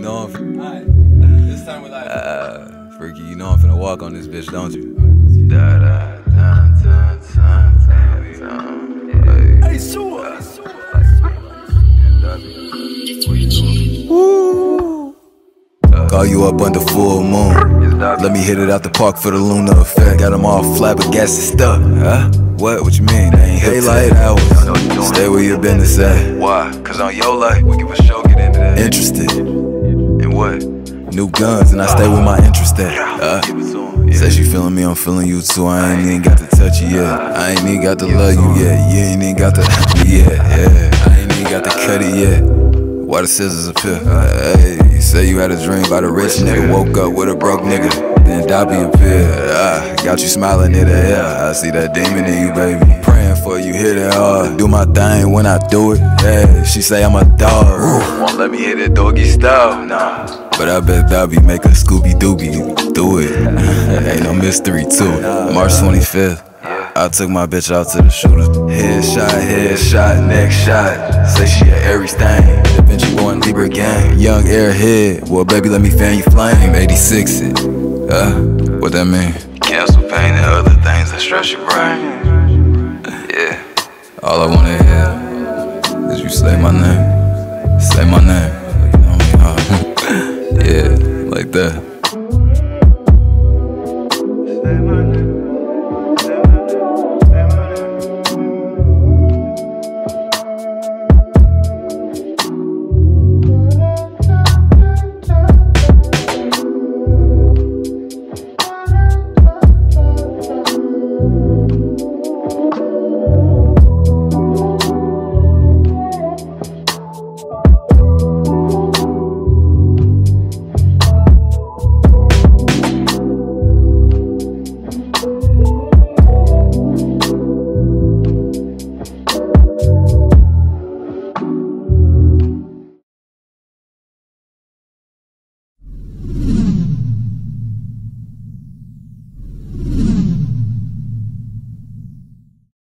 know I'm Alright, this time we're like freaky, you know I'm finna walk on this bitch, don't you? Hey, sure. Call you up under full moon. Let me hit it out the park for the lunar effect. Got them all flabbergasted stuck. Huh? What you mean? They ain't daylight hours. Stay where your business at. Why? Cause on your life, we give a show, get into that. Interested in what? New guns, and I stay with my interest at. Say she feeling me, I'm feeling you too. I ain't even got to touch you yet. I ain't even got to love you yet. You ain't even got to I ain't even got to cut it yet. Why the scissors appear? Hey, say you had a dream about a rich nigga, woke up with a broke nigga, then Dobby appeared. Got you smiling in the air. I see that demon in you, baby. Praying for you, hit it hard. Do my thing when I do it. Hey, she say I'm a dog. Won't let me hit it doggy style, nah. But I bet Dobby make a Scooby Dooby do it. Ain't no mystery too. March 25th. I took my bitch out to the shooter. Headshot, next shot. Say she a Aries thing. Da Vinci born Libra gang. Young airhead. Well, baby, let me fan you flame. 86 it. What that mean? Cancel pain and other things that stress your brain. Yeah. All I wanna hear is you say my name. Say my name. You know what I mean? Yeah, like that.